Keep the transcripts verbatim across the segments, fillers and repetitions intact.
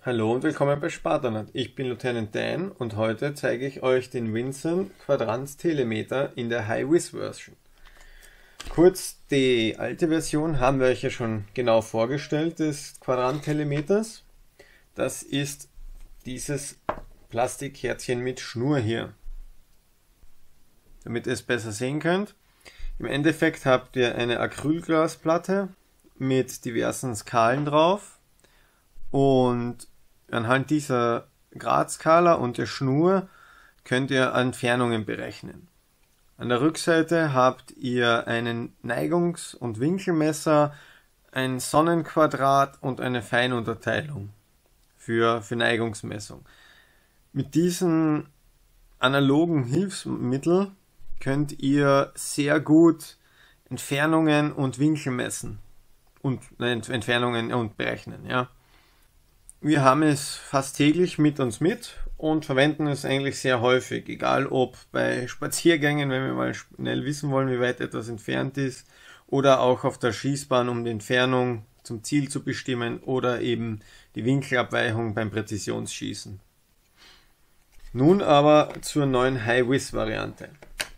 Hallo und willkommen bei Spartanet. Ich bin Lieutenant Dan und heute zeige ich euch den Vinson Quadrant Telemeter in der High-Vis Version. Kurz, die alte Version haben wir euch ja schon genau vorgestellt des Quadrant Telemeters. Das ist dieses Plastikkärtchen mit Schnur hier. Damit ihr es besser sehen könnt. Im Endeffekt habt ihr eine Acrylglasplatte mit diversen Skalen drauf. Und anhand dieser Gradskala und der Schnur könnt ihr Entfernungen berechnen. An der Rückseite habt ihr einen Neigungs- und Winkelmesser, ein Sonnenquadrat und eine Feinunterteilung für, für Neigungsmessung. Mit diesen analogen Hilfsmitteln könnt ihr sehr gut Entfernungen und Winkel messen und nein, Entfernungen und berechnen, ja. Wir haben es fast täglich mit uns mit und verwenden es eigentlich sehr häufig, egal ob bei Spaziergängen, wenn wir mal schnell wissen wollen, wie weit etwas entfernt ist, oder auch auf der Schießbahn, um die Entfernung zum Ziel zu bestimmen, oder eben die Winkelabweichung beim Präzisionsschießen. Nun aber zur neuen High-Vis-Variante.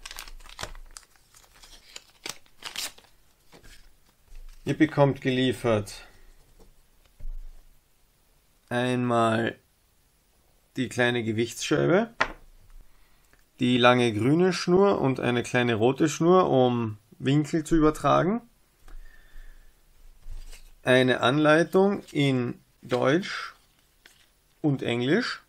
Ihr bekommt geliefert einmal die kleine Gewichtsscheibe, die lange grüne Schnur und eine kleine rote Schnur, um Winkel zu übertragen, eine Anleitung in Deutsch und Englisch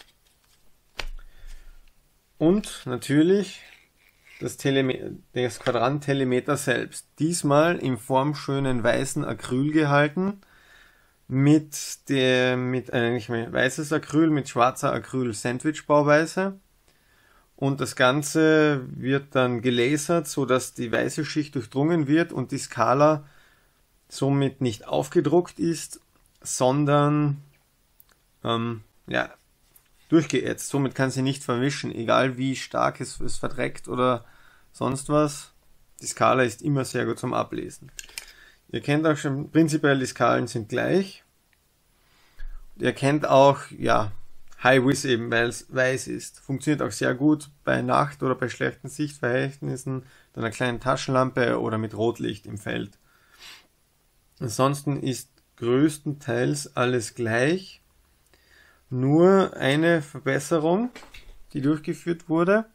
und natürlich das, das Quadrant-Telemeter selbst, diesmal in formschönen weißen Acryl gehalten, mit der mit eigentlich weißes Acryl mit schwarzer Acryl Sandwich-Bauweise, und das Ganze wird dann gelasert, so dass die weiße Schicht durchdrungen wird und die Skala somit nicht aufgedruckt ist, sondern ähm, ja, durchgeätzt. Somit kann sie nicht verwischen, egal wie stark es, es verdreckt oder sonst was. Die Skala ist immer sehr gut zum Ablesen. Ihr kennt auch schon, prinzipiell die Skalen sind gleich. Ihr kennt auch, ja, High-Vis eben, weil es weiß ist. Funktioniert auch sehr gut bei Nacht oder bei schlechten Sichtverhältnissen, mit einer kleinen Taschenlampe oder mit Rotlicht im Feld. Ansonsten ist größtenteils alles gleich. Nur eine Verbesserung, die durchgeführt wurde.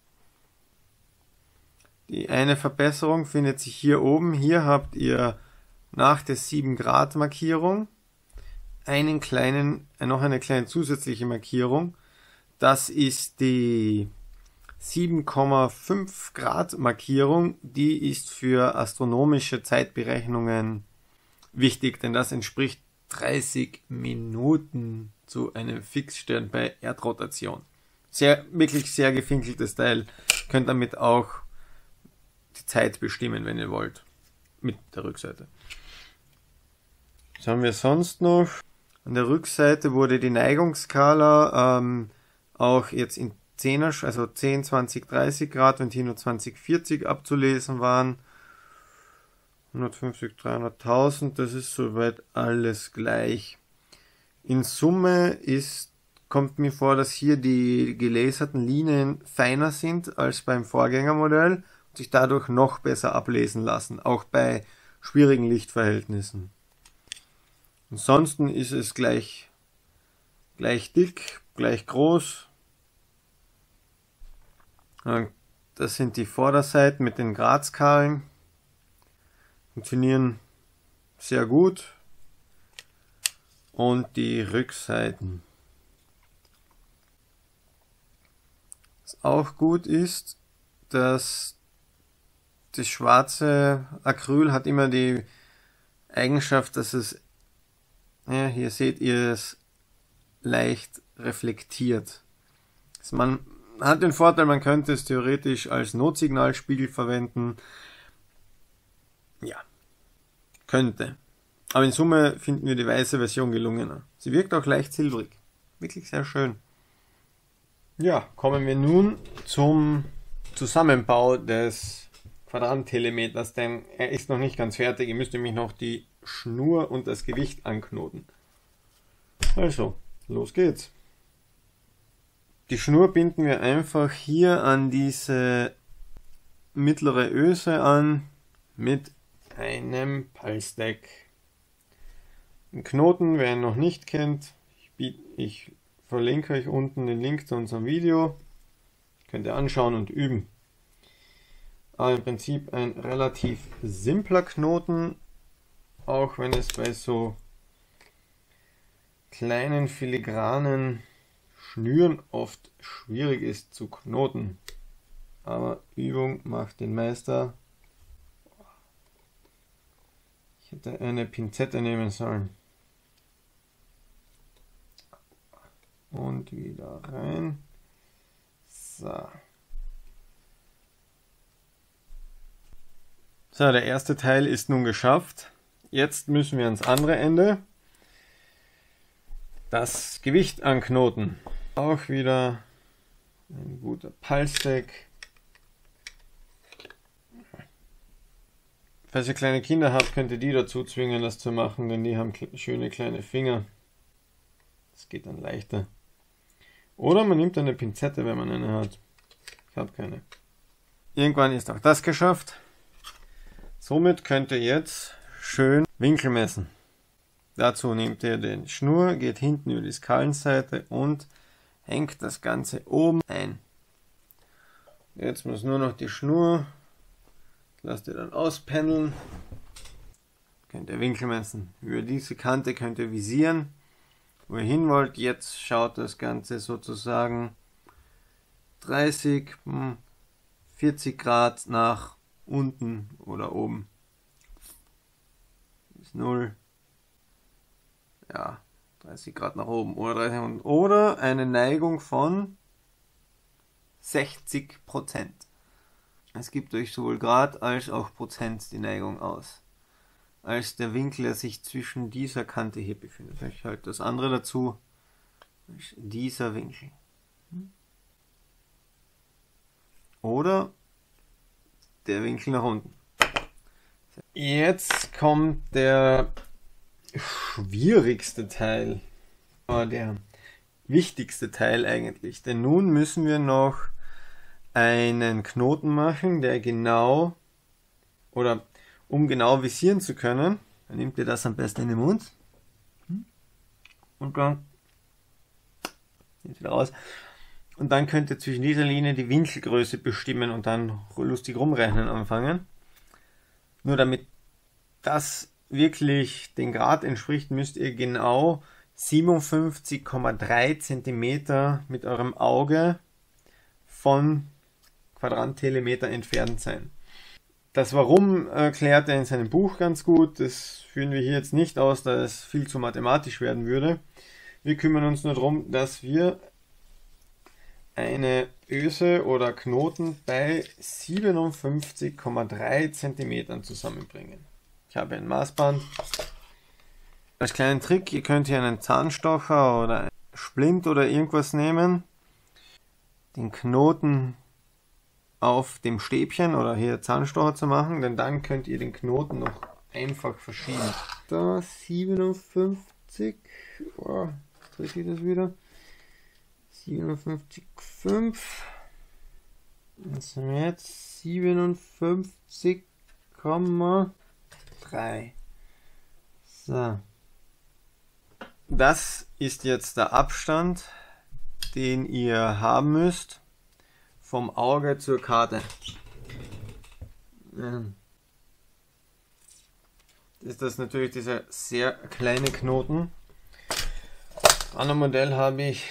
Die eine Verbesserung findet sich hier oben. Hier habt ihr nach der sieben Grad Markierung einen kleinen, noch eine kleine zusätzliche Markierung. Das ist die sieben Komma fünf Grad Markierung. Die ist für astronomische Zeitberechnungen wichtig, denn das entspricht dreißig Minuten zu einem Fixstern bei Erdrotation. Sehr, wirklich sehr gefinkeltes Teil. Könnt damit auch die Zeit bestimmen, wenn ihr wollt. Mit der Rückseite. Was haben wir sonst noch? An der Rückseite wurde die Neigungsskala ähm, auch jetzt in zehner, also zehn, zwanzig, dreißig Grad und hier nur zwanzig, vierzig abzulesen waren. hundertfünfzig, dreihunderttausend, das ist soweit alles gleich. In Summe ist, kommt mir vor, dass hier die gelaserten Linien feiner sind als beim Vorgängermodell und sich dadurch noch besser ablesen lassen, auch bei schwierigen Lichtverhältnissen. Ansonsten ist es gleich, gleich dick, gleich groß. Das sind die Vorderseiten mit den Gradskalen. Funktionieren sehr gut. Und die Rückseiten. Was auch gut ist, dass das schwarze Acryl hat immer die Eigenschaft, dass es, ja, hier seht ihr es, leicht reflektiert. Also man hat den Vorteil, man könnte es theoretisch als Notsignalspiegel verwenden. Ja, könnte. Aber in Summe finden wir die weiße Version gelungener. Sie wirkt auch leicht silbrig. Wirklich sehr schön. Ja, kommen wir nun zum Zusammenbau des Quadrant-Telemeters, denn er ist noch nicht ganz fertig. Ihr müsst nämlich noch die Schnur und das Gewicht anknoten. Also, los geht's. Die Schnur binden wir einfach hier an diese mittlere Öse an mit einem Palsteck. Den Knoten, wer ihn noch nicht kennt, ich, biet, ich verlinke euch unten den Link zu unserem Video. Könnt ihr anschauen und üben. Aber im Prinzip ein relativ simpler Knoten, auch wenn es bei so kleinen filigranen Schnüren oft schwierig ist zu knoten. Aber Übung macht den Meister. Ich hätte eine Pinzette nehmen sollen. Und wieder rein. So. So, der erste Teil ist nun geschafft. Jetzt müssen wir ans andere Ende das Gewicht anknoten. Auch wieder ein guter Palsteck. Falls ihr kleine Kinder habt, könnt ihr die dazu zwingen, das zu machen, denn die haben schöne kleine Finger. Das geht dann leichter. Oder man nimmt eine Pinzette, wenn man eine hat. Ich habe keine. Irgendwann ist auch das geschafft. Somit könnt ihr jetzt schön Winkel messen. Dazu nehmt ihr den Schnur, geht hinten über die Skalenseite und hängt das Ganze oben ein. Jetzt muss nur noch die Schnur, lasst ihr dann auspendeln. Könnt ihr Winkel messen. Über diese Kante könnt ihr visieren, wo ihr hin wollt. Jetzt schaut das Ganze sozusagen dreißig, vierzig Grad nach unten oder oben. Bis null. Ja, dreißig Grad nach oben oder dreißig, oder eine Neigung von sechzig Prozent. Es gibt euch sowohl Grad als auch Prozent die Neigung aus. Als der Winkel, der sich zwischen dieser Kante hier befindet. Ich halte das andere dazu. Dieser Winkel. Oder der Winkel nach unten. Jetzt kommt der schwierigste Teil, aber der wichtigste Teil eigentlich, denn nun müssen wir noch einen Knoten machen, der genau, oder um genau visieren zu können, dann nehmt ihr das am besten in den Mund und dann wieder raus und dann könnt ihr zwischen dieser Linie die Winkelgröße bestimmen und dann lustig rumrechnen anfangen. Nur damit das wirklich den Grad entspricht, müsst ihr genau siebenundfünfzig Komma drei Zentimeter mit eurem Auge von Quadranttelemeter entfernt sein. Das Warum erklärt er in seinem Buch ganz gut, das führen wir hier jetzt nicht aus, da es viel zu mathematisch werden würde. Wir kümmern uns nur darum, dass wir eine Öse oder Knoten bei siebenundfünfzig Komma drei Zentimetern zusammenbringen. Ich habe ein Maßband. Als kleinen Trick, ihr könnt hier einen Zahnstocher oder einen Splint oder irgendwas nehmen, den Knoten auf dem Stäbchen oder hier Zahnstocher zu machen, denn dann könnt ihr den Knoten noch einfach verschieben. Da siebenundfünfzig, oh, drehe ich das wieder, siebenundfünfzig Komma fünf, was haben wir jetzt, siebenundfünfzig Komma drei. So. Das ist jetzt der Abstand, den ihr haben müsst vom Auge zur Karte. Das ist das natürlich dieser sehr kleine Knoten. An dem Modell habe ich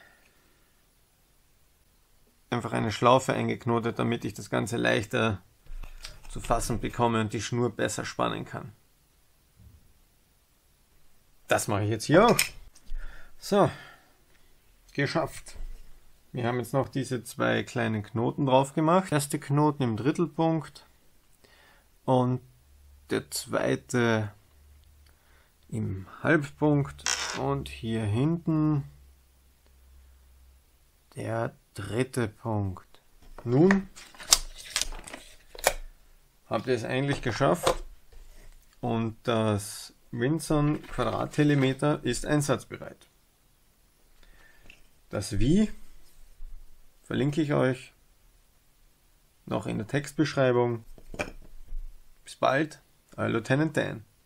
einfach eine Schlaufe eingeknotet, damit ich das Ganze leichter zu fassen bekomme und die Schnur besser spannen kann. Das mache ich jetzt hier auch. So, geschafft. Wir haben jetzt noch diese zwei kleinen Knoten drauf gemacht. Der erste Knoten im Drittelpunkt und der zweite im Halbpunkt und hier hinten der dritte Punkt. Nun habt ihr es eigentlich geschafft und das Vinson Quadranttelemeter ist einsatzbereit. Das Wie verlinke ich euch noch in der Textbeschreibung. Bis bald, euer Lieutenant Dan.